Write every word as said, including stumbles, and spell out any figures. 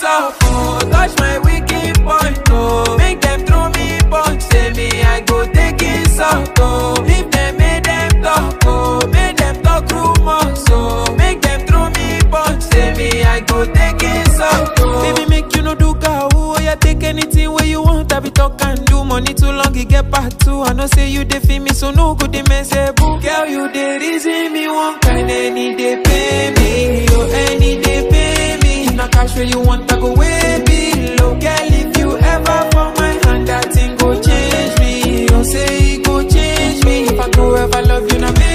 up, oh. Touch my wicked point, oh. Make them throw me punch, say me I go take it out, oh. Leave them, make them talk, oh. Make them talk rumors, oh. Make them throw me punch, say me I go take it out, oh. Baby, make you no do cow, oh. Yeah, take anything where you want, I be talk and do. Money too long, you get part two. I know say you dey feel me, so no good, they mess up. Girl, you dey reason me one kind, any day pay me, oh, any day pay me. Now cash where you want, I go way below. Girl, if you ever fall my hand, that thing go change me. You say it go change me. If I go ever love you, now